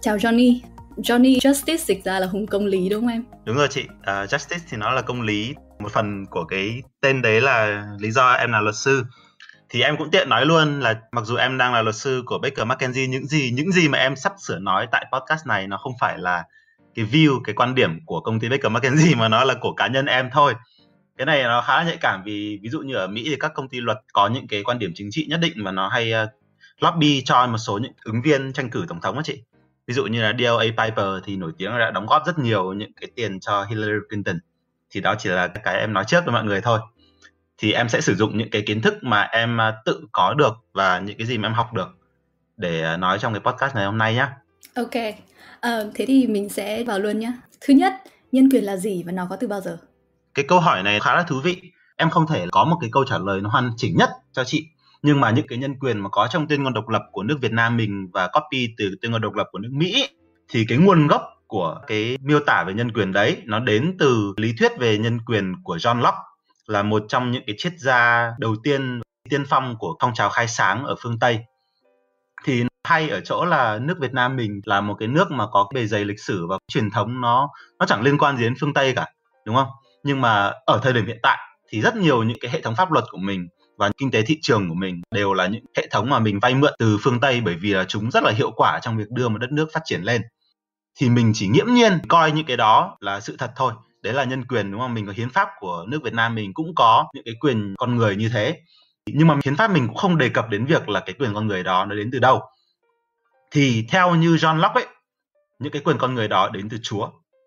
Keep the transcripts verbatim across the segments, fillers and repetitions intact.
Chào Johnny. Johnny Justice dịch ra là Hùng công lý đúng không em? Đúng rồi chị, uh, Justice thì nó là công lý. Một phần của cái tên đấy là lý do em là luật sư. Thì em cũng tiện nói luôn là mặc dù em đang là luật sư của Baker McKenzie, những gì những gì mà em sắp sửa nói tại podcast này nó không phải là cái view, cái quan điểm của công ty Baker McKenzie mà nó là của cá nhân em thôi. Cái này nó khá là nhạy cảm vì ví dụ như ở Mỹ thì các công ty luật có những cái quan điểm chính trị nhất định mà nó hay uh, lobby cho một số những ứng viên tranh cử tổng thống đó chị. Ví dụ như là đê lờ a Piper thì nổi tiếng là đã đóng góp rất nhiều những cái tiền cho Hillary Clinton. Thì đó chỉ là cái em nói trước với mọi người thôi. Thì em sẽ sử dụng những cái kiến thức mà em tự có được và những cái gì mà em học được để nói trong cái podcast này hôm nay nhé. Ok, à, thế thì mình sẽ vào luôn nhé. Thứ nhất, nhân quyền là gì và nó có từ bao giờ? Cái câu hỏi này khá là thú vị. Em không thể có một cái câu trả lời nó hoàn chỉnh nhất cho chị. Nhưng mà những cái nhân quyền mà có trong tuyên ngôn độc lập của nước Việt Nam mình và copy từ tuyên ngôn độc lập của nước Mỹ, thì cái nguồn gốc của cái miêu tả về nhân quyền đấy nó đến từ lý thuyết về nhân quyền của John Locke, là một trong những cái triết gia đầu tiên tiên phong của phong trào khai sáng ở phương Tây. Thì hay ở chỗ là nước Việt Nam mình là một cái nước mà có bề dày lịch sử và truyền thống nó nó chẳng liên quan gì đến phương Tây cả, đúng không? Nhưng mà ở thời điểm hiện tại thì rất nhiều những cái hệ thống pháp luật của mình và kinh tế thị trường của mình đều là những hệ thống mà mình vay mượn từ phương Tây, bởi vì là chúng rất là hiệu quả trong việc đưa một đất nước phát triển lên. Thì mình chỉ nghiễm nhiên coi những cái đó là sự thật thôi. Đấy là nhân quyền, đúng không? Mình có hiến pháp của nước Việt Nam mình cũng có những cái quyền con người như thế. Nhưng mà hiến pháp mình cũng không đề cập đến việc là cái quyền con người đó nó đến từ đâu. Thì theo như John Locke ấy, những cái quyền con người đó đến từ Chúa.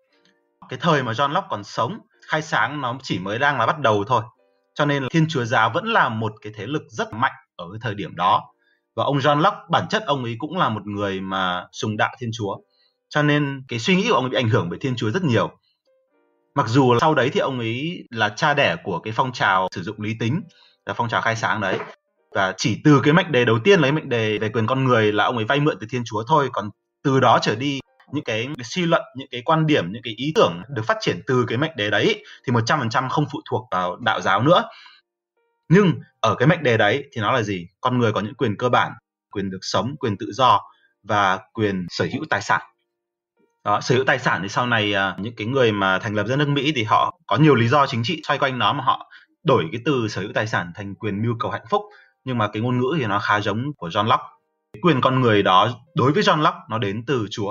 Cái thời mà John Locke còn sống, khai sáng nó chỉ mới đang là bắt đầu thôi. Cho nên là Thiên Chúa giáo vẫn là một cái thế lực rất mạnh ở cái thời điểm đó. Và ông John Locke, bản chất ông ấy cũng là một người mà sùng đạo Thiên Chúa. Cho nên cái suy nghĩ của ông ấy bị ảnh hưởng bởi Thiên Chúa rất nhiều. Mặc dù sau đấy thì ông ấy là cha đẻ của cái phong trào sử dụng lý tính, là phong trào khai sáng đấy. Và chỉ từ cái mệnh đề đầu tiên lấy mệnh đề về quyền con người là ông ấy vay mượn từ Thiên Chúa thôi. Còn từ đó trở đi, những cái, cái suy luận, những cái quan điểm, những cái ý tưởng được phát triển từ cái mệnh đề đấy thì một trăm phần trăm không phụ thuộc vào đạo giáo nữa. Nhưng ở cái mệnh đề đấy thì nó là gì? Con người có những quyền cơ bản, quyền được sống, quyền tự do và quyền sở hữu tài sản. Đó, sở hữu tài sản thì sau này à, những cái người mà thành lập ra nước Mỹ thì họ có nhiều lý do chính trị xoay quanh nó mà họ đổi cái từ sở hữu tài sản thành quyền mưu cầu hạnh phúc. Nhưng mà cái ngôn ngữ thì nó khá giống của John Locke. Cái quyền con người đó đối với John Locke nó đến từ Chúa.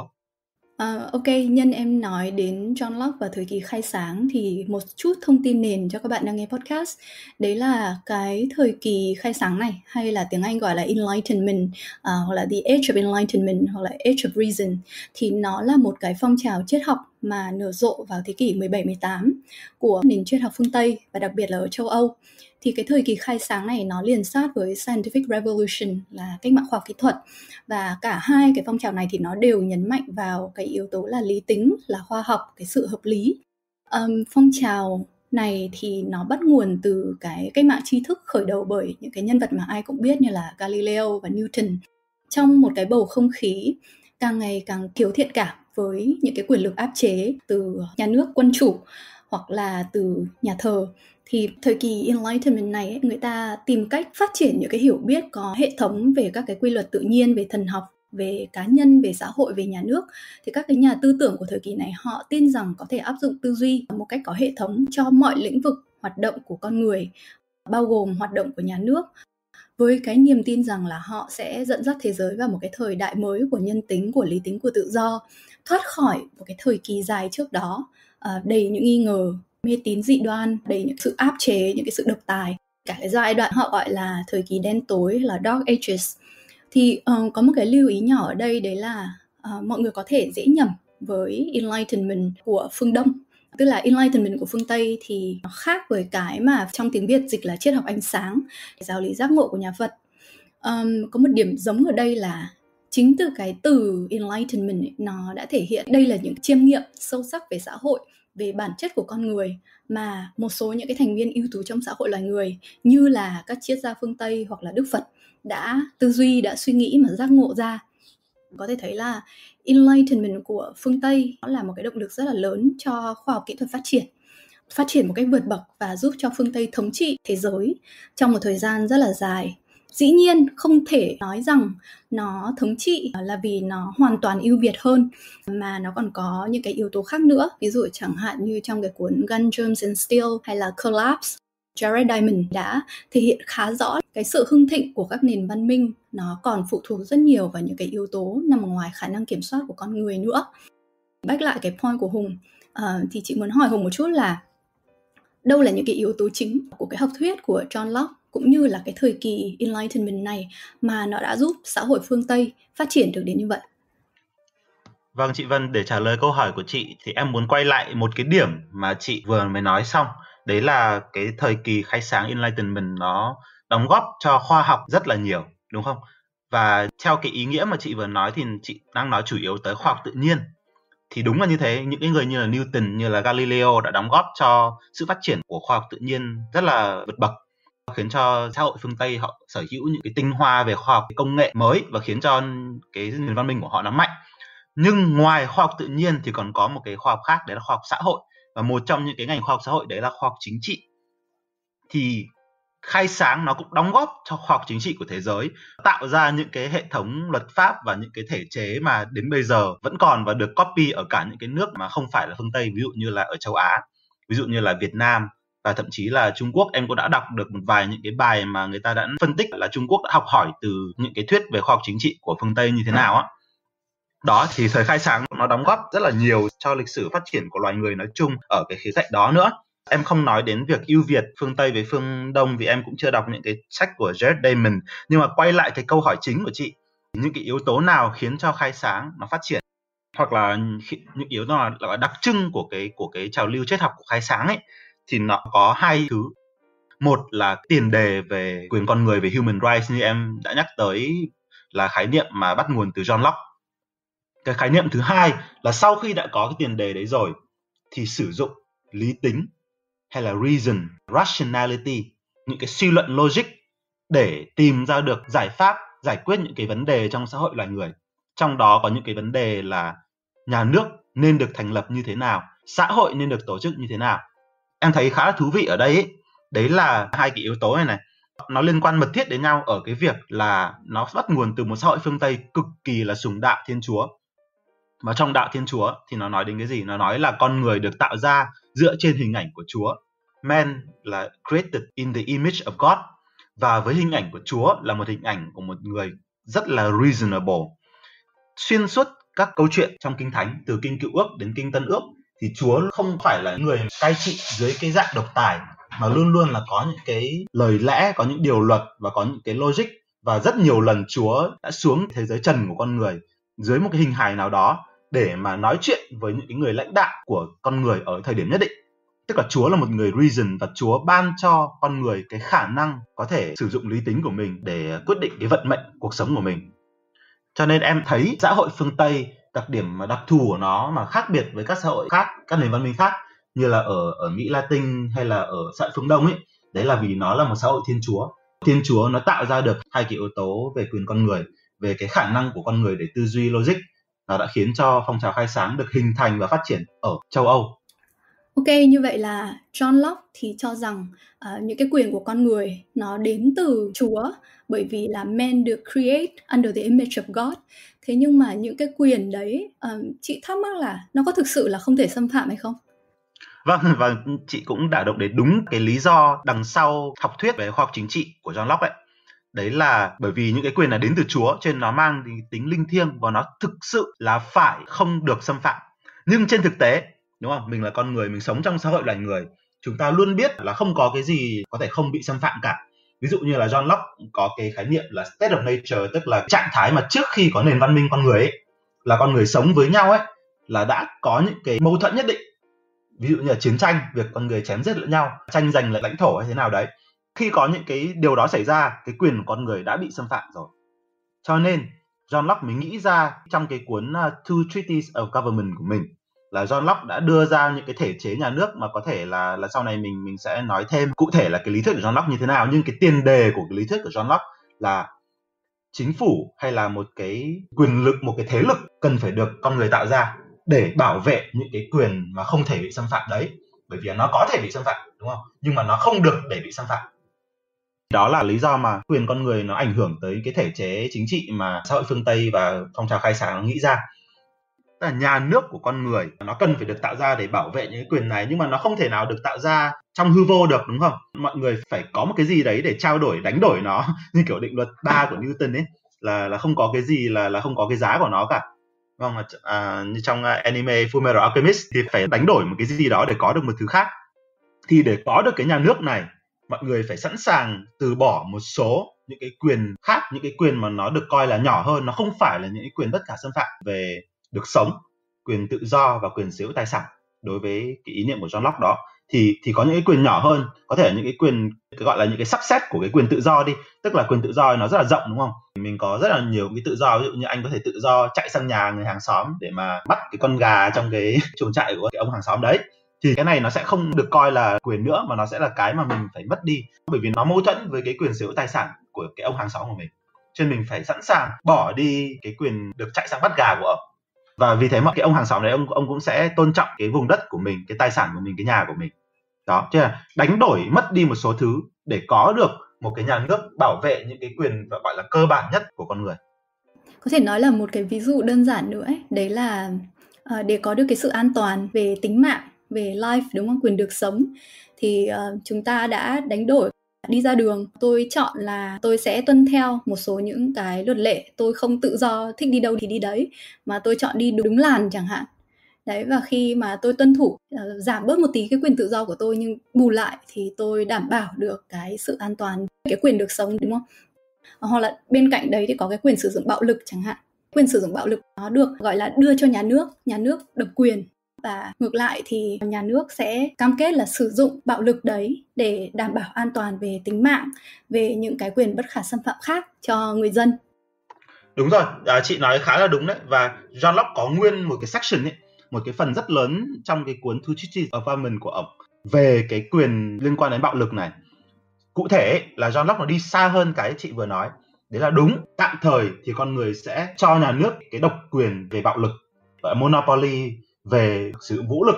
Uh, ok, nhân em nói đến John Locke và thời kỳ khai sáng thì một chút thông tin nền cho các bạn đang nghe podcast. Đấy là cái thời kỳ khai sáng này, hay là tiếng Anh gọi là Enlightenment, uh, hoặc là The Age of Enlightenment, hoặc là Age of Reason, thì nó là một cái phong trào triết học mà nở rộ vào thế kỷ mười bảy mười tám của nền triết học phương Tây và đặc biệt là ở châu Âu. Thì cái thời kỳ khai sáng này nó liền sát với Scientific Revolution, là cách mạng khoa học kỹ thuật. Và cả hai cái phong trào này thì nó đều nhấn mạnh vào cái yếu tố là lý tính, là khoa học, cái sự hợp lý. Um, phong trào này thì nó bắt nguồn từ cái cách mạng tri thức khởi đầu bởi những cái nhân vật mà ai cũng biết như là Galileo và Newton. Trong một cái bầu không khí càng ngày càng thiếu thiện cảm với những cái quyền lực áp chế từ nhà nước quân chủ hoặc là từ nhà thờ, thì thời kỳ Enlightenment này ấy, người ta tìm cách phát triển những cái hiểu biết có hệ thống về các cái quy luật tự nhiên, về thần học, về cá nhân, về xã hội, về nhà nước. Thì các cái nhà tư tưởng của thời kỳ này họ tin rằng có thể áp dụng tư duy một cách có hệ thống cho mọi lĩnh vực hoạt động của con người, bao gồm hoạt động của nhà nước, với cái niềm tin rằng là họ sẽ dẫn dắt thế giới vào một cái thời đại mới của nhân tính, của lý tính, của tự do, thoát khỏi một cái thời kỳ dài trước đó uh, đầy những nghi ngờ, mê tín dị đoan, đầy những sự áp chế, những cái sự độc tài. Cả cái giai đoạn họ gọi là thời kỳ đen tối, là Dark Ages. Thì uh, có một cái lưu ý nhỏ ở đây, đấy là uh, mọi người có thể dễ nhầm với Enlightenment của phương Đông. Tức là Enlightenment của phương Tây thì nó khác với cái mà trong tiếng Việt dịch là triết học ánh sáng, giáo lý giác ngộ của nhà Phật. Um, có một điểm giống ở đây là chính từ cái từ Enlightenment ấy, nó đã thể hiện đây là những chiêm nghiệm sâu sắc về xã hội, về bản chất của con người mà một số những cái thành viên ưu tú trong xã hội loài người như là các triết gia phương Tây hoặc là Đức Phật đã tư duy, đã suy nghĩ mà giác ngộ ra. Có thể thấy là Enlightenment của phương Tây nó là một cái động lực rất là lớn cho khoa học kỹ thuật phát triển, phát triển một cách vượt bậc và giúp cho phương Tây thống trị thế giới trong một thời gian rất là dài. Dĩ nhiên không thể nói rằng nó thống trị là vì nó hoàn toàn ưu việt hơn, mà nó còn có những cái yếu tố khác nữa. Ví dụ chẳng hạn như trong cái cuốn Gun, Germs and Steel hay là Collapse, Jared Diamond đã thể hiện khá rõ cái sự hưng thịnh của các nền văn minh nó còn phụ thuộc rất nhiều vào những cái yếu tố nằm ngoài khả năng kiểm soát của con người nữa. Back lại cái point của Hùng, uh, thì chị muốn hỏi Hùng một chút là đâu là những cái yếu tố chính của cái học thuyết của John Locke cũng như là cái thời kỳ Enlightenment này mà nó đã giúp xã hội phương Tây phát triển được đến như vậy? Vâng chị Vân, để trả lời câu hỏi của chị thì em muốn quay lại một cái điểm mà chị vừa mới nói xong. Đấy là cái thời kỳ khai sáng Enlightenment nó đóng góp cho khoa học rất là nhiều, đúng không? Và theo cái ý nghĩa mà chị vừa nói thì chị đang nói chủ yếu tới khoa học tự nhiên. Thì đúng là như thế, những cái người như là Newton, như là Galileo đã đóng góp cho sự phát triển của khoa học tự nhiên rất là vượt bậc, khiến cho xã hội phương Tây họ sở hữu những cái tinh hoa về khoa học công nghệ mới và khiến cho cái nền văn minh của họ nó mạnh. Nhưng ngoài khoa học tự nhiên thì còn có một cái khoa học khác, đấy là khoa học xã hội. Và một trong những cái ngành khoa học xã hội đấy là khoa học chính trị. Thì khai sáng nó cũng đóng góp cho khoa học chính trị của thế giới, tạo ra những cái hệ thống luật pháp và những cái thể chế mà đến bây giờ vẫn còn và được copy ở cả những cái nước mà không phải là phương Tây, ví dụ như là ở châu Á, ví dụ như là Việt Nam và thậm chí là Trung Quốc. Em cũng đã đọc được một vài những cái bài mà người ta đã phân tích là Trung Quốc đã học hỏi từ những cái thuyết về khoa học chính trị của phương Tây như thế nào á. Đó, thì thời khai sáng nó đóng góp rất là nhiều cho lịch sử phát triển của loài người nói chung ở cái khía cạnh đó nữa. Em không nói đến việc ưu việt phương Tây với phương Đông vì em cũng chưa đọc những cái sách của Jared Diamond. Nhưng mà quay lại cái câu hỏi chính của chị, những cái yếu tố nào khiến cho khai sáng nó phát triển, hoặc là những yếu tố nào là đặc trưng của cái của cái trào lưu triết học của khai sáng ấy, thì nó có hai thứ. Một là tiền đề về quyền con người, về human rights như em đã nhắc tới, là khái niệm mà bắt nguồn từ John Locke. Cái khái niệm thứ hai là sau khi đã có cái tiền đề đấy rồi thì sử dụng lý tính hay là reason, rationality, những cái suy luận logic để tìm ra được giải pháp giải quyết những cái vấn đề trong xã hội loài người. Trong đó có những cái vấn đề là nhà nước nên được thành lập như thế nào, xã hội nên được tổ chức như thế nào. Em thấy khá là thú vị ở đây ấy, đấy là hai cái yếu tố này này nó liên quan mật thiết đến nhau ở cái việc là nó bắt nguồn từ một xã hội phương Tây cực kỳ là sùng đạo Thiên Chúa. Và trong đạo Thiên Chúa thì nó nói đến cái gì? Nó nói là con người được tạo ra dựa trên hình ảnh của Chúa. Man là created in the image of God. Và với hình ảnh của Chúa là một hình ảnh của một người rất là reasonable. Xuyên suốt các câu chuyện trong Kinh Thánh, từ Kinh Cựu Ước đến Kinh Tân Ước, thì Chúa không phải là người cai trị dưới cái dạng độc tài, mà luôn luôn là có những cái lời lẽ, có những điều luật và có những cái logic. Và rất nhiều lần Chúa đã xuống thế giới trần của con người dưới một cái hình hài nào đó để mà nói chuyện với những cái người lãnh đạo của con người ở thời điểm nhất định. Tức là Chúa là một người reason và Chúa ban cho con người cái khả năng có thể sử dụng lý tính của mình để quyết định cái vận mệnh cuộc sống của mình. Cho nên em thấy xã hội phương Tây, đặc điểm mà đặc thù của nó mà khác biệt với các xã hội khác, các nền văn minh khác như là ở, ở Mỹ Latin hay là ở xã hội phương Đông ấy, đấy là vì nó là một xã hội Thiên Chúa. Thiên Chúa nó tạo ra được hai cái yếu tố về quyền con người, về cái khả năng của con người để tư duy logic. Nó đã khiến cho phong trào khai sáng được hình thành và phát triển ở châu Âu. Ok, như vậy là John Locke thì cho rằng uh, những cái quyền của con người nó đến từ Chúa, bởi vì là man được create under the image of God. Thế nhưng mà những cái quyền đấy, uh, chị thắc mắc là nó có thực sự là không thể xâm phạm hay không? Vâng, và chị cũng đã động đến đúng cái lý do đằng sau học thuyết về khoa học chính trị của John Locke ấy. Đấy là bởi vì những cái quyền này đến từ Chúa, cho nên nó mang tính linh thiêng và nó thực sự là phải không được xâm phạm. Nhưng trên thực tế, đúng không? Mình là con người, mình sống trong xã hội loài người, chúng ta luôn biết là không có cái gì có thể không bị xâm phạm cả. Ví dụ như là John Locke có cái khái niệm là state of nature, tức là trạng thái mà trước khi có nền văn minh con người ấy, là con người sống với nhau ấy, là đã có những cái mâu thuẫn nhất định. Ví dụ như là chiến tranh, việc con người chém giết lẫn nhau, tranh giành lại lãnh thổ hay thế nào đấy. Khi có những cái điều đó xảy ra, cái quyền của con người đã bị xâm phạm rồi. Cho nên John Locke mới nghĩ ra trong cái cuốn uh, Two Treatises of Government của mình, là John Locke đã đưa ra những cái thể chế nhà nước mà có thể là là sau này mình mình sẽ nói thêm cụ thể là cái lý thuyết của John Locke như thế nào. Nhưng cái tiền đề của cái lý thuyết của John Locke là chính phủ hay là một cái quyền lực, một cái thế lực cần phải được con người tạo ra để bảo vệ những cái quyền mà không thể bị xâm phạm đấy. Bởi vì nó có thể bị xâm phạm, đúng không? Nhưng mà nó không được để bị xâm phạm. Đó là lý do mà quyền con người nó ảnh hưởng tới cái thể chế chính trị mà xã hội phương Tây và phong trào khai sáng nó nghĩ ra. Tức là nhà nước của con người nó cần phải được tạo ra để bảo vệ những cái quyền này, nhưng mà nó không thể nào được tạo ra trong hư vô được, đúng không? Mọi người phải có một cái gì đấy để trao đổi, đánh đổi nó như kiểu định luật ba của Newton ấy, là là không có cái gì là là không có cái giá của nó cả. Vâng, à, như trong anime Fullmetal Alchemist thì phải đánh đổi một cái gì đó để có được một thứ khác. Thì để có được cái nhà nước này, mọi người phải sẵn sàng từ bỏ một số những cái quyền khác, những cái quyền mà nó được coi là nhỏ hơn, nó không phải là những cái quyền bất khả xâm phạm về được sống, quyền tự do và quyền sở hữu tài sản. Đối với cái ý niệm của John Locke đó thì thì có những cái quyền nhỏ hơn, có thể là những cái quyền cái gọi là những cái subset của cái quyền tự do đi, tức là quyền tự do nó rất là rộng, đúng không? Mình có rất là nhiều cái tự do, ví dụ như anh có thể tự do chạy sang nhà người hàng xóm để mà bắt cái con gà trong cái chuồng trại của cái ông hàng xóm đấy. Thì cái này nó sẽ không được coi là quyền nữa, mà nó sẽ là cái mà mình phải mất đi, bởi vì nó mâu thuẫn với cái quyền sở hữu tài sản của cái ông hàng xóm của mình. Cho nên mình phải sẵn sàng bỏ đi cái quyền được chạy sang bắt gà của ông. Và vì thế mà cái ông hàng xóm đấy ông ông cũng sẽ tôn trọng cái vùng đất của mình, cái tài sản của mình, cái nhà của mình. Đó, chứ là đánh đổi mất đi một số thứ để có được một cái nhà nước bảo vệ những cái quyền gọi là cơ bản nhất của con người. Có thể nói là một cái ví dụ đơn giản nữa ấy, đấy là uh, để có được cái sự an toàn về tính mạng, về life, đúng không? Quyền được sống, thì uh, chúng ta đã đánh đổi. Đi ra đường, tôi chọn là tôi sẽ tuân theo một số những cái luật lệ, tôi không tự do thích đi đâu thì đi đấy, mà tôi chọn đi đúng làn chẳng hạn. Đấy, và khi mà tôi tuân thủ, uh, giảm bớt một tí cái quyền tự do của tôi, nhưng bù lại thì tôi đảm bảo được cái sự an toàn, cái quyền được sống, đúng không? Hoặc là bên cạnh đấy thì có cái quyền sử dụng bạo lực chẳng hạn. Quyền sử dụng bạo lực nó được gọi là đưa cho nhà nước, nhà nước độc quyền. Và ngược lại thì nhà nước sẽ cam kết là sử dụng bạo lực đấy để đảm bảo an toàn về tính mạng, về những cái quyền bất khả xâm phạm khác cho người dân. Đúng rồi, à, chị nói khá là đúng đấy. Và John Locke có nguyên một cái section ấy, một cái phần rất lớn trong cái cuốn Two Treatises of Government của ông về cái quyền liên quan đến bạo lực này. Cụ thể ấy, là John Locke nó đi xa hơn cái chị vừa nói. Đấy là đúng, tạm thời thì con người sẽ cho nhà nước cái độc quyền về bạo lực, gọi là monopoly về sử dụng vũ lực.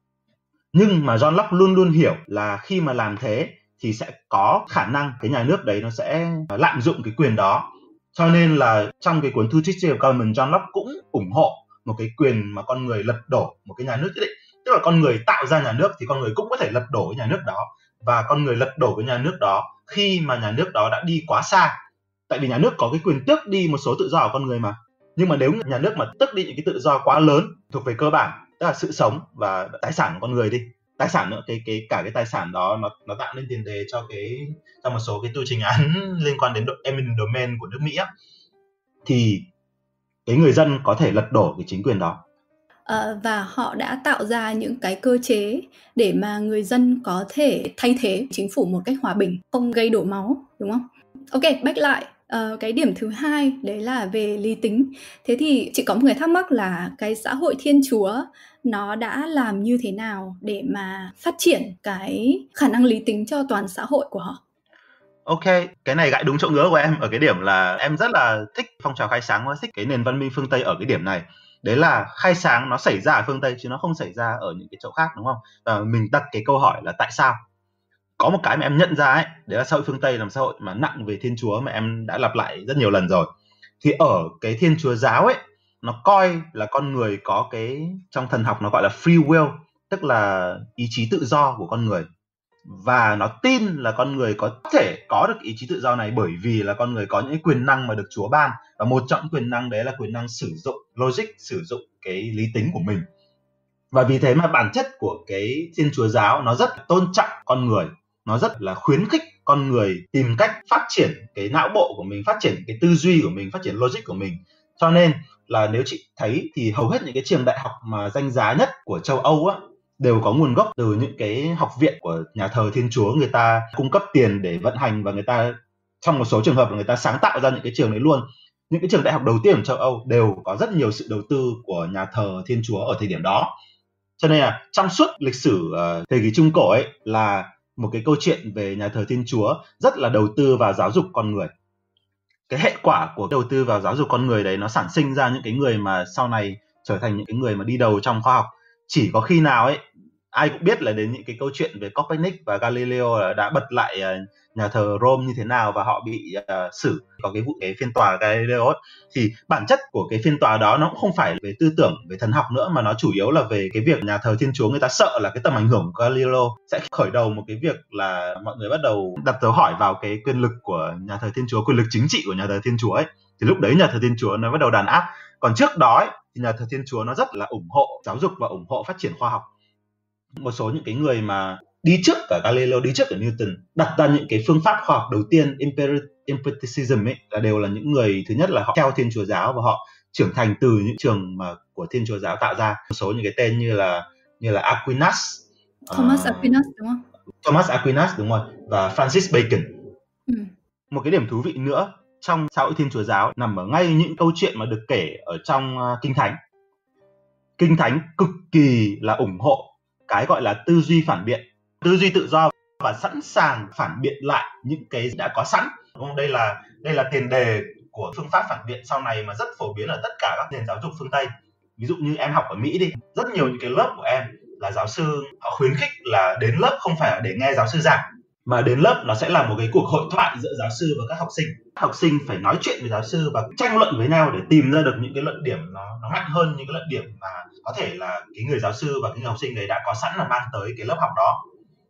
Nhưng mà John Locke luôn luôn hiểu là khi mà làm thế thì sẽ có khả năng cái nhà nước đấy nó sẽ lạm dụng cái quyền đó. Cho nên là trong cái cuốn Two Treatises of Government, John Locke cũng ủng hộ một cái quyền mà con người lật đổ một cái nhà nước nhất định. Tức là con người tạo ra nhà nước thì con người cũng có thể lật đổ cái nhà nước đó. Và con người lật đổ cái nhà nước đó khi mà nhà nước đó đã đi quá xa. Tại vì nhà nước có cái quyền tước đi một số tự do của con người mà. Nhưng mà nếu nhà nước mà tước đi những cái tự do quá lớn thuộc về cơ bản, tức là sự sống và tài sản của con người đi, tài sản nữa, cái cái cả cái tài sản đó nó nó tạo nên tiền đề cho cái cho một số cái tu trình án liên quan đến eminent domain của nước Mỹ á, thì cái người dân có thể lật đổ cái chính quyền đó. À, và họ đã tạo ra những cái cơ chế để mà người dân có thể thay thế chính phủ một cách hòa bình, không gây đổ máu, đúng không? Ok, back lại. Uh, cái điểm thứ hai đấy là về lý tính. Thế thì chị có một người thắc mắc là cái xã hội Thiên Chúa nó đã làm như thế nào để mà phát triển cái khả năng lý tính cho toàn xã hội của họ? Ok, cái này gãi đúng chỗ ngứa của em ở cái điểm là em rất là thích phong trào khai sáng và thích cái nền văn minh phương Tây ở cái điểm này. Đấy là khai sáng nó xảy ra ở phương Tây chứ nó không xảy ra ở những cái chỗ khác, đúng không? Và mình đặt cái câu hỏi là tại sao? Có một cái mà em nhận ra ấy, đấy là xã hội phương Tây là xã hội mà nặng về Thiên Chúa mà em đã lặp lại rất nhiều lần rồi. Thì ở cái Thiên Chúa giáo ấy, nó coi là con người có cái, trong thần học nó gọi là free will, tức là ý chí tự do của con người. Và nó tin là con người có thể có được ý chí tự do này bởi vì là con người có những quyền năng mà được Chúa ban. Và một trong quyền năng đấy là quyền năng sử dụng logic, sử dụng cái lý tính của mình. Và vì thế mà bản chất của cái Thiên Chúa giáo nó rất tôn trọng con người, nó rất là khuyến khích con người tìm cách phát triển cái não bộ của mình, phát triển cái tư duy của mình, phát triển logic của mình. Cho nên là nếu chị thấy thì hầu hết những cái trường đại học mà danh giá nhất của châu Âu á, đều có nguồn gốc từ những cái học viện của nhà thờ Thiên Chúa. Người ta cung cấp tiền để vận hành và người ta, trong một số trường hợp là người ta sáng tạo ra những cái trường đấy luôn. Những cái trường đại học đầu tiên của châu Âu đều có rất nhiều sự đầu tư của nhà thờ Thiên Chúa ở thời điểm đó. Cho nên là trong suốt lịch sử uh, thời kỳ Trung Cổ ấy là một cái câu chuyện về nhà thờ Thiên Chúa rất là đầu tư vào giáo dục con người. Cái hệ quả của đầu tư vào giáo dục con người đấy nó sản sinh ra những cái người mà sau này trở thành những cái người mà đi đầu trong khoa học. Chỉ có khi nào ấy ai cũng biết là đến những cái câu chuyện về Copernic và Galileo đã bật lại nhà thờ Rome như thế nào và họ bị uh, xử. Có cái vụ cái phiên tòa Galileo ấy, thì bản chất của cái phiên tòa đó nó cũng không phải về tư tưởng, về thần học nữa, mà nó chủ yếu là về cái việc nhà thờ Thiên Chúa người ta sợ là cái tầm ảnh hưởng của Galileo sẽ khởi đầu một cái việc là mọi người bắt đầu đặt dấu hỏi vào cái quyền lực của nhà thờ Thiên Chúa, quyền lực chính trị của nhà thờ Thiên Chúa ấy. Thì lúc đấy nhà thờ Thiên Chúa nó bắt đầu đàn áp. Còn trước đó ấy, thì nhà thờ Thiên Chúa nó rất là ủng hộ giáo dục và ủng hộ phát triển khoa học. Một số những cái người mà đi trước cả Galileo, đi trước cả Newton, đặt ra những cái phương pháp khoa học đầu tiên, empiricism ấy, là đều là những người thứ nhất là họ theo Thiên Chúa giáo và họ trưởng thành từ những trường mà của Thiên Chúa giáo tạo ra. Một số những cái tên như là như là Aquinas, Thomas uh, Aquinas đúng không? Thomas Aquinas đúng rồi, và Francis Bacon. Ừ. Một cái điểm thú vị nữa trong xã hội Thiên Chúa giáo nằm ở ngay những câu chuyện mà được kể ở trong uh, Kinh Thánh. Kinh Thánh cực kỳ là ủng hộ cái gọi là tư duy phản biện, tư duy tự do và sẵn sàng phản biện lại những cái đã có sẵn. Đúng không? Đây là đây là tiền đề của phương pháp phản biện sau này mà rất phổ biến ở tất cả các nền giáo dục phương Tây. Ví dụ như em học ở Mỹ đi, rất nhiều những cái lớp của em là giáo sư họ khuyến khích là đến lớp không phải để nghe giáo sư giảng, mà đến lớp nó sẽ là một cái cuộc hội thoại giữa giáo sư và các học sinh. Học sinh phải nói chuyện với giáo sư và tranh luận với nhau để tìm ra được những cái luận điểm nó, nó mạnh hơn những cái luận điểm mà có thể là cái người giáo sư và cái người học sinh đấy đã có sẵn là mang tới cái lớp học đó.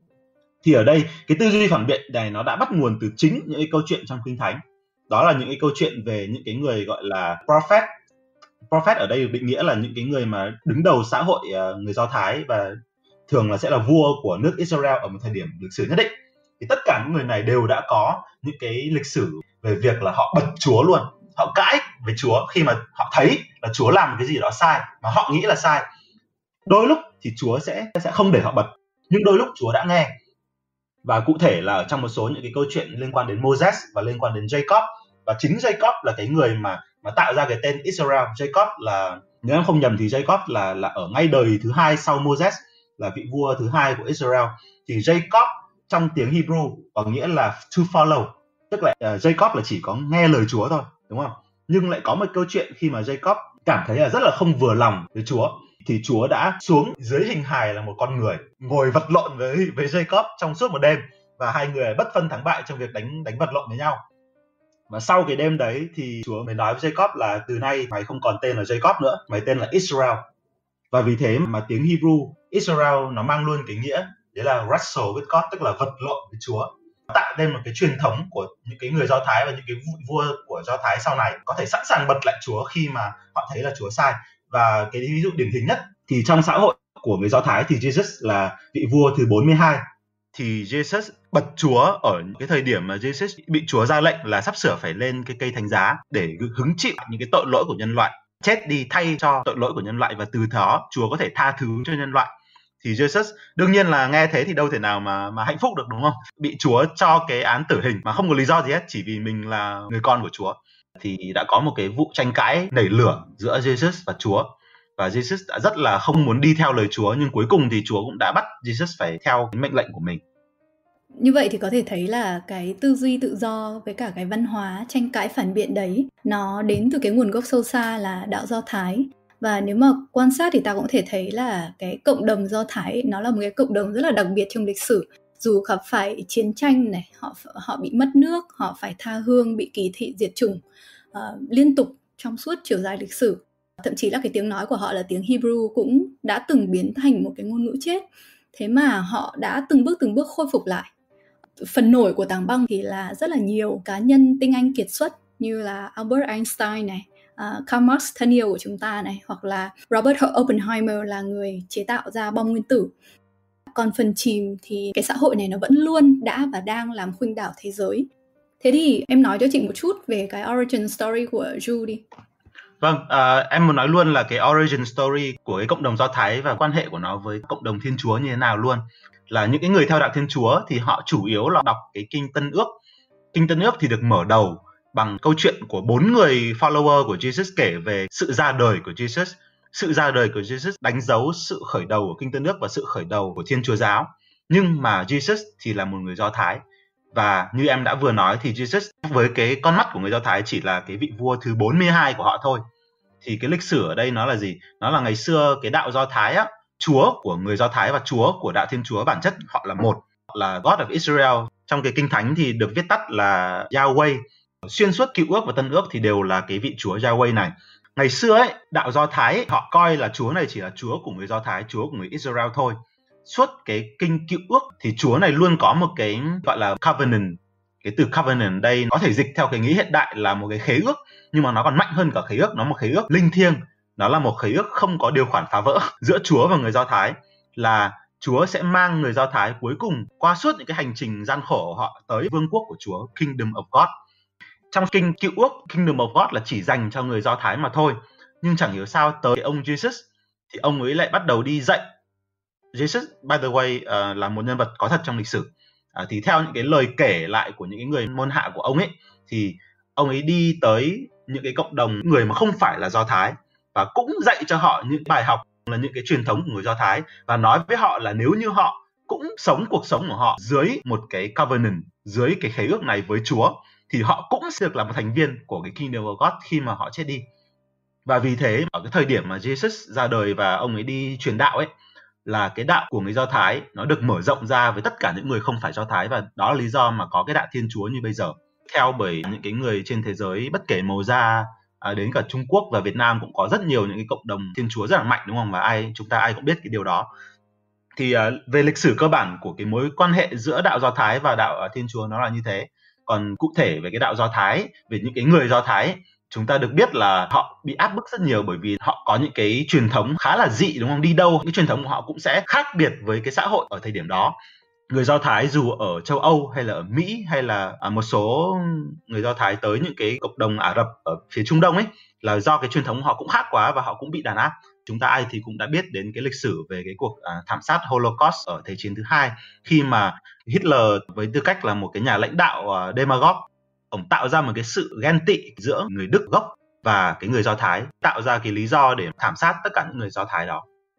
Thì ở đây cái tư duy phản biện này nó đã bắt nguồn từ chính những cái câu chuyện trong Kinh Thánh. Đó là những cái câu chuyện về những cái người gọi là prophet. Prophet ở đây được định nghĩa là những cái người mà đứng đầu xã hội người Do Thái và thường là sẽ là vua của nước Israel ở một thời điểm lịch sử nhất định. Thì tất cả những người này đều đã có những cái lịch sử về việc là họ bật Chúa luôn. Họ cãi với Chúa khi mà họ thấy là Chúa làm một cái gì đó sai mà họ nghĩ là sai. Đôi lúc thì Chúa sẽ sẽ không để họ bật, nhưng đôi lúc Chúa đã nghe. Và cụ thể là ở trong một số những cái câu chuyện liên quan đến Moses và liên quan đến Jacob, và chính Jacob là cái người mà mà tạo ra cái tên Israel. Jacob là, nếu em không nhầm thì Jacob là là ở ngay đời thứ hai sau Moses, là vị vua thứ hai của Israel. Thì Jacob trong tiếng Hebrew có nghĩa là to follow, tức là uh, Jacob là chỉ có nghe lời Chúa thôi, đúng không? Nhưng lại có một câu chuyện khi mà Jacob cảm thấy là rất là không vừa lòng với Chúa, thì Chúa đã xuống dưới hình hài là một con người, ngồi vật lộn với với Jacob trong suốt một đêm, và hai người bất phân thắng bại trong việc đánh đánh vật lộn với nhau. Và sau cái đêm đấy thì Chúa mới nói với Jacob là từ nay mày không còn tên là Jacob nữa, mày tên là Israel. Và vì thế mà tiếng Hebrew Israel nó mang luôn cái nghĩa đấy là wrestle with God, tức là vật lộn với Chúa, tạo nên một cái truyền thống của những cái người Do Thái và những cái vua của Do Thái sau này có thể sẵn sàng bật lại Chúa khi mà họ thấy là Chúa sai. Và cái ví dụ điển hình nhất thì trong xã hội của người Do Thái thì Jesus là vị vua thứ bốn mươi hai. Thì Jesus bật Chúa ở cái thời điểm mà Jesus bị Chúa ra lệnh là sắp sửa phải lên cái cây thánh giá để hứng chịu những cái tội lỗi của nhân loại, chết đi thay cho tội lỗi của nhân loại, và từ đó Chúa có thể tha thứ cho nhân loại. Thì Jesus đương nhiên là nghe thế thì đâu thể nào mà mà hạnh phúc được, đúng không? Bị Chúa cho cái án tử hình mà không có lý do gì hết, chỉ vì mình là người con của Chúa. Thì đã có một cái vụ tranh cãi nảy lửa giữa Jesus và Chúa, và Jesus đã rất là không muốn đi theo lời Chúa, nhưng cuối cùng thì Chúa cũng đã bắt Jesus phải theo cái mệnh lệnh của mình. Như vậy thì có thể thấy là cái tư duy tự do với cả cái văn hóa tranh cãi phản biện đấy nó đến từ cái nguồn gốc sâu xa là đạo Do Thái. Và nếu mà quan sát thì ta cũng có thể thấy là cái cộng đồng Do Thái nó là một cái cộng đồng rất là đặc biệt trong lịch sử. Dù gặp phải chiến tranh này, họ họ bị mất nước, họ phải tha hương, bị kỳ thị diệt chủng uh, liên tục trong suốt chiều dài lịch sử. Thậm chí là cái tiếng nói của họ là tiếng Hebrew cũng đã từng biến thành một cái ngôn ngữ chết. Thế mà họ đã từng bước từng bước khôi phục lại. Phần nổi của tảng băng thì là rất là nhiều cá nhân tinh anh kiệt xuất như là Albert Einstein này, uh, Karl Marx thân yêu của chúng ta này, hoặc là Robert Oppenheimer là người chế tạo ra bom nguyên tử. Còn phần chìm thì cái xã hội này nó vẫn luôn đã và đang làm khuynh đảo thế giới. Thế thì em nói cho chị một chút về cái origin story của Ju đi. Vâng, uh, em muốn nói luôn là cái origin story của cái cộng đồng Do Thái và quan hệ của nó với cộng đồng Thiên Chúa như thế nào luôn. Là những cái người theo đạo Thiên Chúa thì họ chủ yếu là đọc cái Kinh Tân Ước. Kinh Tân Ước thì được mở đầu bằng câu chuyện của bốn người follower của Jesus kể về sự ra đời của Jesus. Sự ra đời của Jesus đánh dấu sự khởi đầu của Kinh Tân Ước và sự khởi đầu của Thiên Chúa giáo. Nhưng mà Jesus thì là một người Do Thái. Và như em đã vừa nói thì Jesus với cái con mắt của người Do Thái chỉ là cái vị vua thứ bốn mươi hai của họ thôi. Thì cái lịch sử ở đây nó là gì? Nó là ngày xưa cái đạo Do Thái á, Chúa của người Do Thái và Chúa của Đạo Thiên Chúa bản chất họ là một, là God of Israel. Trong cái Kinh Thánh thì được viết tắt là Yahweh. Xuyên suốt Cựu Ước và Tân Ước thì đều là cái vị Chúa Yahweh này. Ngày xưa ấy, đạo Do Thái ấy, họ coi là Chúa này chỉ là Chúa của người Do Thái, Chúa của người Israel thôi. Suốt cái Kinh Cựu Ước thì Chúa này luôn có một cái gọi là covenant. Cái từ covenant đây có thể dịch theo cái nghĩa hiện đại là một cái khế ước, nhưng mà nó còn mạnh hơn cả khế ước, nó là một khế ước linh thiêng. Nó là một khế ước không có điều khoản phá vỡ giữa Chúa và người Do Thái, là Chúa sẽ mang người Do Thái cuối cùng qua suốt những cái hành trình gian khổ của họ tới vương quốc của Chúa, Kingdom of God. Trong Kinh Cựu Ước, Kingdom of God là chỉ dành cho người Do Thái mà thôi. Nhưng chẳng hiểu sao tới ông Jesus thì ông ấy lại bắt đầu đi dạy. Jesus, by the way, uh, là một nhân vật có thật trong lịch sử. Uh, thì theo những cái lời kể lại của những cái người môn hạ của ông ấy, thì ông ấy đi tới những cái cộng đồng người mà không phải là Do Thái và cũng dạy cho họ những bài học là những cái truyền thống của người Do Thái, và nói với họ là nếu như họ cũng sống cuộc sống của họ dưới một cái covenant, dưới cái khế ước này với Chúa, thì họ cũng sẽ được là một thành viên của cái Kingdom of God khi mà họ chết đi. Và vì thế ở cái thời điểm mà Jesus ra đời và ông ấy đi truyền đạo ấy, là cái đạo của người Do Thái nó được mở rộng ra với tất cả những người không phải Do Thái, và đó là lý do mà có cái đạo Thiên Chúa như bây giờ. Theo bởi những cái người trên thế giới bất kể màu da, à, đến cả Trung Quốc và Việt Nam cũng có rất nhiều những cái cộng đồng Thiên Chúa rất là mạnh, đúng không? Và ai chúng ta ai cũng biết cái điều đó. Thì uh, về lịch sử cơ bản của cái mối quan hệ giữa đạo Do Thái và đạo uh, Thiên Chúa nó là như thế. Còn cụ thể về cái đạo Do Thái, về những cái người Do Thái, chúng ta được biết là họ bị áp bức rất nhiều bởi vì họ có những cái truyền thống khá là dị, đúng không? Đi đâu cái truyền thống của họ cũng sẽ khác biệt với cái xã hội ở thời điểm đó. Người Do Thái dù ở châu Âu hay là ở Mỹ hay là một số người Do Thái tới những cái cộng đồng Ả Rập ở phía Trung Đông ấy, là do cái truyền thống của họ cũng khác quá và họ cũng bị đàn áp. Chúng ta ai thì cũng đã biết đến cái lịch sử về cái cuộc à, thảm sát Holocaust ở Thế chiến thứ hai, khi mà Hitler với tư cách là một cái nhà lãnh đạo uh, demagogue, ông tạo ra một cái sự ghen tị giữa người Đức gốc và cái người Do Thái, tạo ra cái lý do để thảm sát tất cả những người Do Thái đó.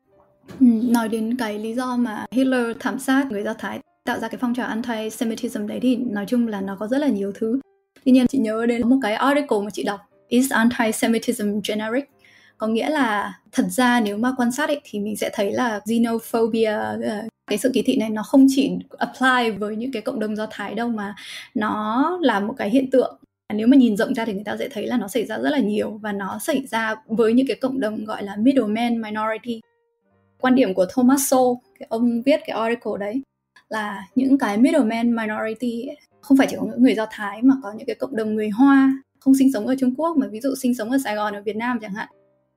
Ừ, nói đến cái lý do mà Hitler thảm sát người Do Thái, tạo ra cái phong trào anti-Semitism đấy, thì nói chung là nó có rất là nhiều thứ. Tuy nhiên chị nhớ đến một cái article mà chị đọc, Is Anti-Semitism Generic? Có nghĩa là thật ra nếu mà quan sát ấy, thì mình sẽ thấy là xenophobia, cái sự kỳ thị này nó không chỉ apply với những cái cộng đồng Do Thái đâu, mà nó là một cái hiện tượng. Nếu mà nhìn rộng ra thì người ta sẽ thấy là nó xảy ra rất là nhiều, và nó xảy ra với những cái cộng đồng gọi là middleman minority. Quan điểm của Thomas Sowell, cái ông viết cái article đấy, là những cái middleman minority không phải chỉ có những người Do Thái, mà có những cái cộng đồng người Hoa không sinh sống ở Trung Quốc mà ví dụ sinh sống ở Sài Gòn, ở Việt Nam chẳng hạn.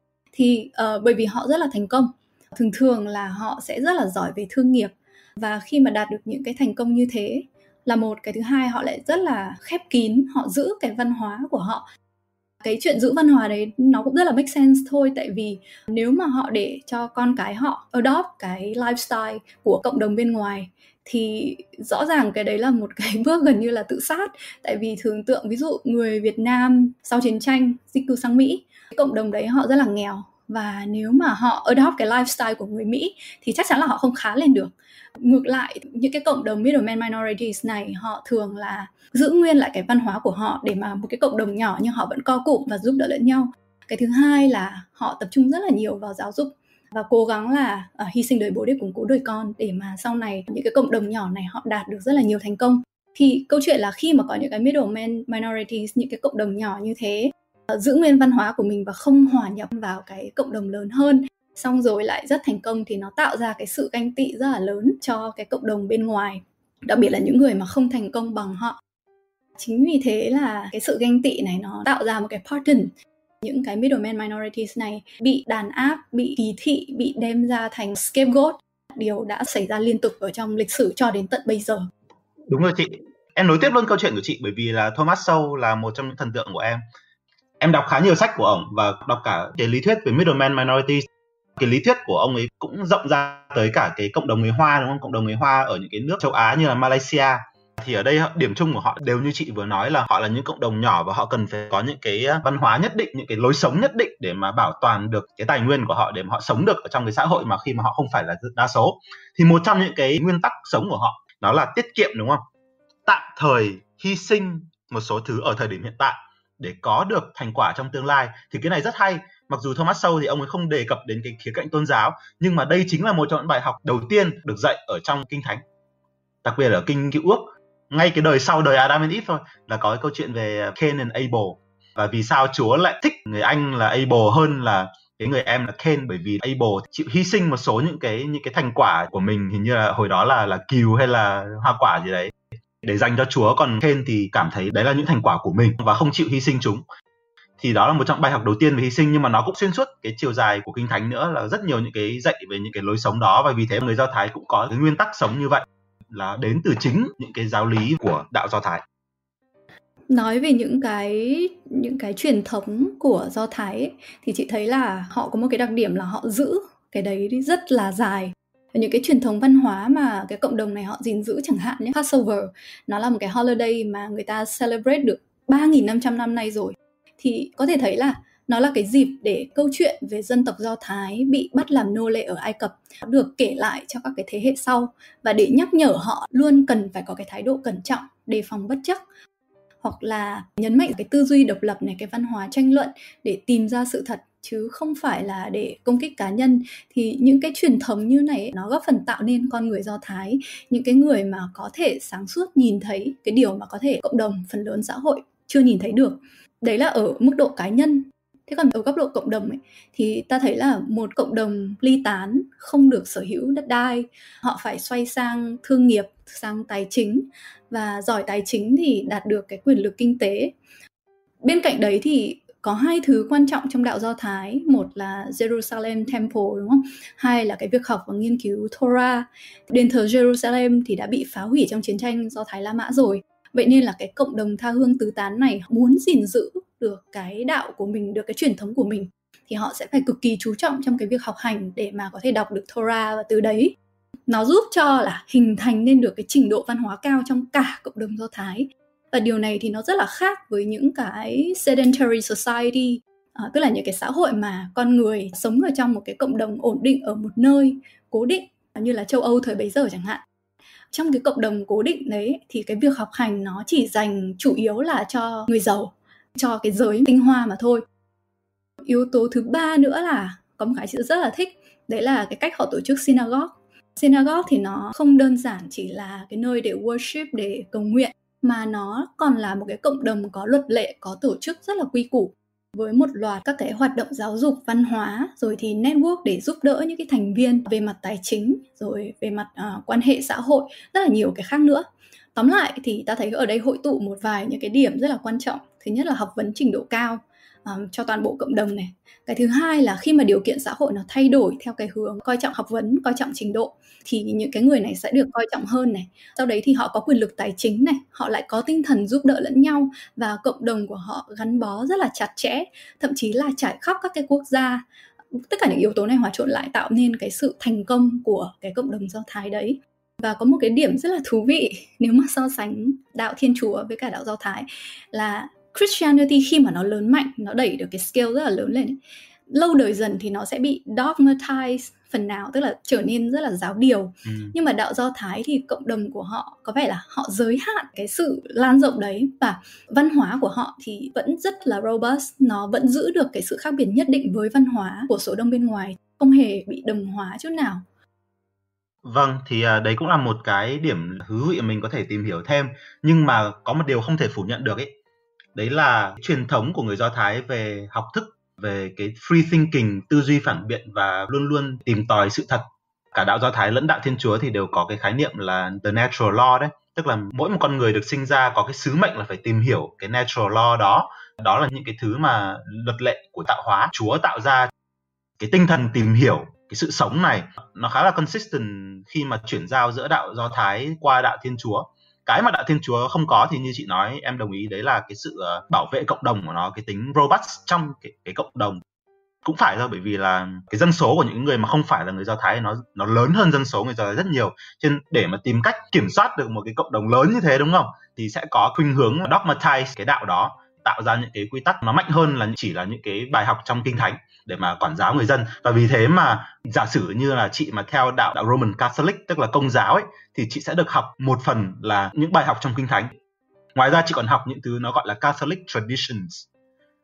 Thì uh, bởi vì họ rất là thành công, thường thường là họ sẽ rất là giỏi về thương nghiệp, và khi mà đạt được những cái thành công như thế là một, cái thứ hai họ lại rất là khép kín, họ giữ cái văn hóa của họ. Cái chuyện giữ văn hóa đấy nó cũng rất là make sense thôi, tại vì nếu mà họ để cho con cái họ adopt cái lifestyle của cộng đồng bên ngoài thì rõ ràng cái đấy là một cái bước gần như là tự sát. Tại vì thường tượng ví dụ người Việt Nam sau chiến tranh di cư sang Mỹ, cái cộng đồng đấy họ rất là nghèo, và nếu mà họ adopt cái lifestyle của người Mỹ thì chắc chắn là họ không khá lên được. Ngược lại, những cái cộng đồng middleman minorities này họ thường là giữ nguyên lại cái văn hóa của họ để mà một cái cộng đồng nhỏ nhưng họ vẫn co cụm và giúp đỡ lẫn nhau. Cái thứ hai là họ tập trung rất là nhiều vào giáo dục và cố gắng là uh, hy sinh đời bố để củng cố đời con, để mà sau này những cái cộng đồng nhỏ này họ đạt được rất là nhiều thành công. Thì câu chuyện là khi mà có những cái middleman minorities, những cái cộng đồng nhỏ như thế, uh, giữ nguyên văn hóa của mình và không hòa nhập vào cái cộng đồng lớn hơn, xong rồi lại rất thành công, thì nó tạo ra cái sự ganh tị rất là lớn cho cái cộng đồng bên ngoài, đặc biệt là những người mà không thành công bằng họ. Chính vì thế là cái sự ganh tị này nó tạo ra một cái pattern. Những cái middleman minorities này bị đàn áp, bị kỳ thị, bị đem ra thành scapegoat. Điều đã xảy ra liên tục ở trong lịch sử cho đến tận bây giờ. Đúng rồi chị. Em nối tiếp luôn câu chuyện của chị, bởi vì là Thomas Sowell là một trong những thần tượng của em. Em đọc khá nhiều sách của ông và đọc cả cái lý thuyết về middleman minorities. Cái lý thuyết của ông ấy cũng rộng ra tới cả cái cộng đồng người Hoa, đúng không? Cộng đồng người Hoa ở những cái nước châu Á như là Malaysia. Thì ở đây điểm chung của họ đều như chị vừa nói, là họ là những cộng đồng nhỏ và họ cần phải có những cái văn hóa nhất định, những cái lối sống nhất định để mà bảo toàn được cái tài nguyên của họ, để mà họ sống được ở trong cái xã hội mà khi mà họ không phải là đa số. Thì một trong những cái nguyên tắc sống của họ đó là tiết kiệm, đúng không? Tạm thời hy sinh một số thứ ở thời điểm hiện tại để có được thành quả trong tương lai. Thì cái này rất hay, Mặc dù Thomas Sowell thì ông ấy không đề cập đến cái khía cạnh tôn giáo, nhưng mà đây chính là một trong những bài học đầu tiên được dạy ở trong Kinh Thánh, đặc biệt ở Kinh Cựu Ước. Ngay cái đời sau đời Adam and Eve thôi là có cái câu chuyện về Cain and Abel, và vì sao Chúa lại thích người anh là Abel hơn là cái người em là Cain, bởi vì Abel chịu hy sinh một số những cái những cái thành quả của mình, hình như là hồi đó là là cừu hay là hoa quả gì đấy, để dành cho Chúa, còn Cain thì cảm thấy đấy là những thành quả của mình và không chịu hy sinh chúng. Thì đó là một trong bài học đầu tiên về hy sinh, nhưng mà nó cũng xuyên suốt cái chiều dài của Kinh Thánh nữa, là rất nhiều những cái dạy về những cái lối sống đó, và vì thế người Do Thái cũng có cái nguyên tắc sống như vậy, là đến từ chính những cái giáo lý của đạo Do Thái. Nói về những cái những cái truyền thống của Do Thái ấy, thì chị thấy là họ có một cái đặc điểm là họ giữ cái đấy rất là dài. Những cái truyền thống văn hóa mà cái cộng đồng này họ gìn giữ, chẳng hạn nhé, Passover, nó là một cái holiday mà người ta celebrate được ba nghìn năm trăm năm nay rồi. Thì có thể thấy là nó là cái dịp để câu chuyện về dân tộc Do Thái bị bắt làm nô lệ ở Ai Cập được kể lại cho các cái thế hệ sau, và để nhắc nhở họ luôn cần phải có cái thái độ cẩn trọng, đề phòng bất trắc, hoặc là nhấn mạnh cái tư duy độc lập này, cái văn hóa tranh luận để tìm ra sự thật, chứ không phải là để công kích cá nhân. Thì những cái truyền thống như này nó góp phần tạo nên con người Do Thái, những cái người mà có thể sáng suốt nhìn thấy cái điều mà có thể cộng đồng, phần lớn xã hội chưa nhìn thấy được. Đấy là ở mức độ cá nhân. Thế còn ở góc độ cộng đồng ấy, thì ta thấy là một cộng đồng ly tán không được sở hữu đất đai, họ phải xoay sang thương nghiệp, sang tài chính, và giỏi tài chính thì đạt được cái quyền lực kinh tế. Bên cạnh đấy thì có hai thứ quan trọng trong đạo Do Thái, một là Jerusalem Temple, đúng không? Hai là cái việc học và nghiên cứu Torah. Đền thờ Jerusalem thì đã bị phá hủy trong chiến tranh Do Thái La Mã rồi. Vậy nên là cái cộng đồng tha hương tứ tán này muốn gìn giữ được cái đạo của mình, được cái truyền thống của mình, thì họ sẽ phải cực kỳ chú trọng trong cái việc học hành để mà có thể đọc được Torah, và từ đấy nó giúp cho là hình thành nên được cái trình độ văn hóa cao trong cả cộng đồng Do Thái. Và điều này thì nó rất là khác với những cái sedentary society, à, tức là những cái xã hội mà con người sống ở trong một cái cộng đồng ổn định ở một nơi cố định, như là châu Âu thời bấy giờ chẳng hạn. Trong cái cộng đồng cố định đấy thì cái việc học hành nó chỉ dành chủ yếu là cho người giàu, cho cái giới tinh hoa mà thôi. Yếu tố thứ ba nữa là có một cái chị rất là thích, đấy là cái cách họ tổ chức synagogue. Synagogue thì nó không đơn giản chỉ là cái nơi để worship, để cầu nguyện, mà nó còn là một cái cộng đồng có luật lệ, có tổ chức rất là quy củ, với một loạt các cái hoạt động giáo dục, văn hóa, rồi thì network để giúp đỡ những cái thành viên về mặt tài chính, rồi về mặt uh, quan hệ xã hội, rất là nhiều cái khác nữa. Tóm lại thì ta thấy ở đây hội tụ một vài những cái điểm rất là quan trọng. Thứ nhất là học vấn trình độ cao um, cho toàn bộ cộng đồng này. Cái thứ hai là khi mà điều kiện xã hội nó thay đổi theo cái hướng coi trọng học vấn, coi trọng trình độ, thì những cái người này sẽ được coi trọng hơn này. Sau đấy thì họ có quyền lực tài chính này, họ lại có tinh thần giúp đỡ lẫn nhau, và cộng đồng của họ gắn bó rất là chặt chẽ, thậm chí là trải khắp các cái quốc gia. Tất cả những yếu tố này hòa trộn lại tạo nên cái sự thành công của cái cộng đồng Do Thái đấy. Và có một cái điểm rất là thú vị nếu mà so sánh đạo Thiên Chúa với cả đạo Do Thái là Christianity khi mà nó lớn mạnh, nó đẩy được cái scale rất là lớn lên ấy, lâu đời dần thì nó sẽ bị dogmatized phần nào, tức là trở nên rất là giáo điều. Ừ. Nhưng mà đạo Do Thái thì cộng đồng của họ có vẻ là họ giới hạn cái sự lan rộng đấy, và văn hóa của họ thì vẫn rất là robust, nó vẫn giữ được cái sự khác biệt nhất định với văn hóa của số đông bên ngoài, không hề bị đồng hóa chút nào. Vâng, thì đấy cũng là một cái điểm thú vị mình có thể tìm hiểu thêm. Nhưng mà có một điều không thể phủ nhận được ấy, đấy là truyền thống của người Do Thái về học thức, về cái free thinking, tư duy phản biện và luôn luôn tìm tòi sự thật. Cả đạo Do Thái lẫn đạo Thiên Chúa thì đều có cái khái niệm là the natural law đấy. Tức là mỗi một con người được sinh ra có cái sứ mệnh là phải tìm hiểu cái natural law đó. Đó là những cái thứ mà luật lệ của tạo hóa, Chúa tạo ra. Cái tinh thần tìm hiểu cái sự sống này nó khá là consistent khi mà chuyển giao giữa đạo Do Thái qua đạo Thiên Chúa. Cái mà đạo Thiên Chúa không có thì như chị nói, em đồng ý, đấy là cái sự bảo vệ cộng đồng của nó, cái tính robust trong cái, cái cộng đồng. Cũng phải thôi, bởi vì là cái dân số của những người mà không phải là người Do Thái nó nó lớn hơn dân số người Do Thái rất nhiều. Cho nên để mà tìm cách kiểm soát được một cái cộng đồng lớn như thế, đúng không, thì sẽ có khuynh hướng dogmatize cái đạo đó, tạo ra những cái quy tắc nó mạnh hơn là chỉ là những cái bài học trong Kinh Thánh để mà quản giáo người dân. Và vì thế mà giả sử như là chị mà theo đạo đạo Roman Catholic, tức là Công giáo ấy, thì chị sẽ được học một phần là những bài học trong Kinh Thánh. Ngoài ra chị còn học những thứ nó gọi là Catholic traditions.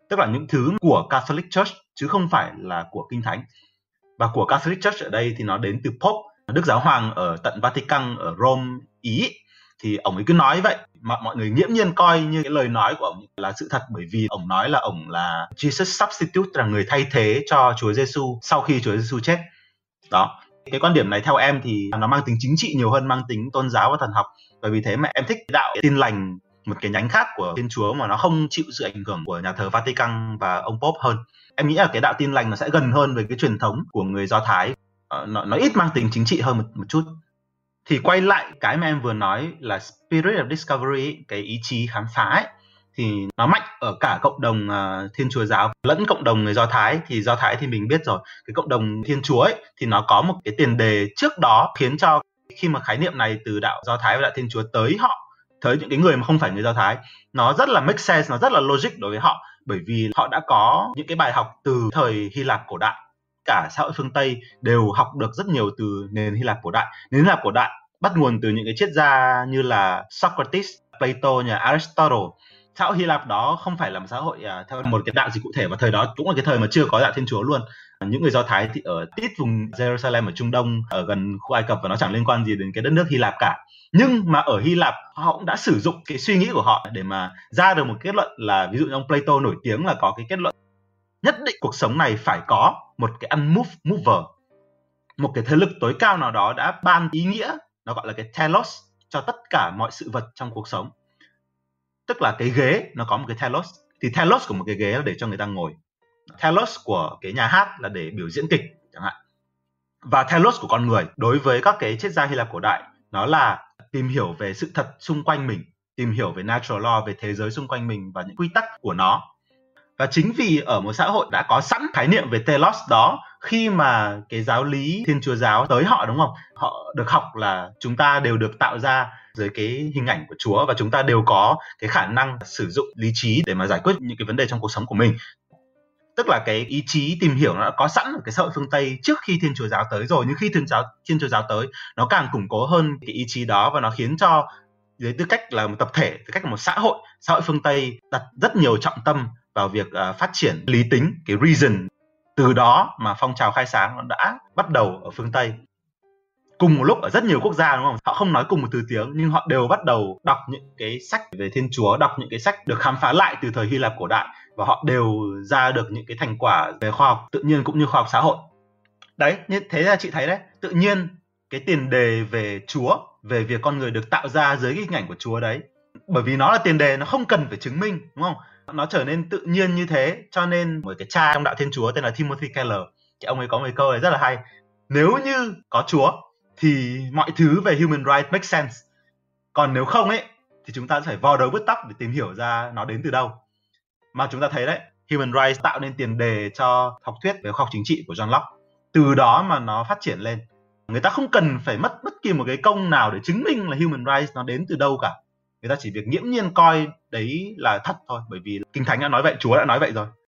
tức là những thứ của Catholic Church chứ không phải là của Kinh Thánh. Và của Catholic Church ở đây thì nó đến từ Pope, Đức Giáo Hoàng ở tận Vatican ở Rome, Ý. Thì ông ấy cứ nói vậy mà mọi người nghiễm nhiên coi như cái lời nói của ông là sự thật, bởi vì ông nói là ông là Jesus substitute, là người thay thế cho Chúa Giêsu sau khi Chúa Giêsu chết. Đó. Cái quan điểm này theo em thì nó mang tính chính trị nhiều hơn mang tính tôn giáo và thần học. Và vì thế mà em thích đạo Tin Lành, một cái nhánh khác của Thiên Chúa mà nó không chịu sự ảnh hưởng của nhà thờ Vatican và ông Pope hơn. Em nghĩ là cái đạo Tin Lành nó sẽ gần hơn với cái truyền thống của người Do Thái, nó, nó ít mang tính chính trị hơn một, một chút. Thì quay lại cái mà em vừa nói là Spirit of Discovery, cái ý chí khám phá ấy, thì nó mạnh ở cả cộng đồng uh, Thiên Chúa giáo lẫn cộng đồng người Do Thái. Thì Do Thái thì mình biết rồi, cái cộng đồng Thiên Chúa ấy thì nó có một cái tiền đề trước đó khiến cho khi mà khái niệm này từ đạo Do Thái và đạo Thiên Chúa tới họ, tới những cái người mà không phải người Do Thái, nó rất là make sense, nó rất là logic đối với họ, bởi vì họ đã có những cái bài học từ thời Hy Lạp cổ đại. Cả xã hội phương Tây đều học được rất nhiều từ nền Hy Lạp cổ đại. Nền Hy Lạp cổ đại bắt nguồn từ những cái triết gia như là Socrates, Plato, nhà Aristotle. Xã hội Hy Lạp đó không phải là một xã hội uh, theo một cái đạo gì cụ thể, và thời đó cũng là cái thời mà chưa có đạo Thiên Chúa luôn. Những người Do Thái thì ở tít vùng Jerusalem ở Trung Đông, ở gần khu Ai Cập, và nó chẳng liên quan gì đến cái đất nước Hy Lạp cả. Nhưng mà ở Hy Lạp họ cũng đã sử dụng cái suy nghĩ của họ để mà ra được một kết luận là, ví dụ như ông Plato nổi tiếng là có cái kết luận nhất định cuộc sống này phải có một cái unmoved mover, một cái thế lực tối cao nào đó đã ban ý nghĩa, nó gọi là cái telos, cho tất cả mọi sự vật trong cuộc sống. Tức là cái ghế nó có một cái telos, thì telos của một cái ghế là để cho người ta ngồi, telos của cái nhà hát là để biểu diễn kịch chẳng hạn. Và telos của con người đối với các cái triết gia Hy Lạp cổ đại nó là tìm hiểu về sự thật xung quanh mình, tìm hiểu về natural law, về thế giới xung quanh mình và những quy tắc của nó. Và chính vì ở một xã hội đã có sẵn khái niệm về telos đó, khi mà cái giáo lý Thiên Chúa giáo tới họ, đúng không? Họ được học là chúng ta đều được tạo ra dưới cái hình ảnh của Chúa, và chúng ta đều có cái khả năng sử dụng lý trí để mà giải quyết những cái vấn đề trong cuộc sống của mình. Tức là cái ý chí tìm hiểu nó đã có sẵn ở cái xã hội phương Tây trước khi Thiên Chúa giáo tới rồi, nhưng khi Thiên, giáo, Thiên Chúa giáo tới, nó càng củng cố hơn cái ý chí đó, và nó khiến cho dưới tư cách là một tập thể, tư cách là một xã hội, xã hội phương Tây đặt rất nhiều trọng tâm vào việc uh, phát triển lý tính, cái reason. Từ đó mà phong trào khai sáng nó đã bắt đầu ở phương Tây. Cùng một lúc ở rất nhiều quốc gia, đúng không? Họ không nói cùng một từ tiếng, nhưng họ đều bắt đầu đọc những cái sách về Thiên Chúa, đọc những cái sách được khám phá lại từ thời Hy Lạp cổ đại, và họ đều ra được những cái thành quả về khoa học tự nhiên cũng như khoa học xã hội. Đấy, như thế là chị thấy đấy, tự nhiên cái tiền đề về Chúa, về việc con người được tạo ra dưới cái hình ảnh của Chúa đấy, bởi vì nó là tiền đề, nó không cần phải chứng minh, đúng không? Nó trở nên tự nhiên như thế, cho nên một cái cha trong đạo Thiên Chúa tên là Timothy Keller, thì ông ấy có một câu này rất là hay: nếu như có Chúa thì mọi thứ về human rights make sense, còn nếu không ấy thì chúng ta sẽ phải vò đầu bứt tóc để tìm hiểu ra nó đến từ đâu. Mà chúng ta thấy đấy, human rights tạo nên tiền đề cho học thuyết về khoa học chính trị của John Locke. Từ đó mà nó phát triển lên. Người ta không cần phải mất bất kỳ một cái công nào để chứng minh là human rights nó đến từ đâu cả. Người ta chỉ việc nghiễm nhiên coi đấy là thật thôi, bởi vì Kinh Thánh đã nói vậy, Chúa đã nói vậy rồi.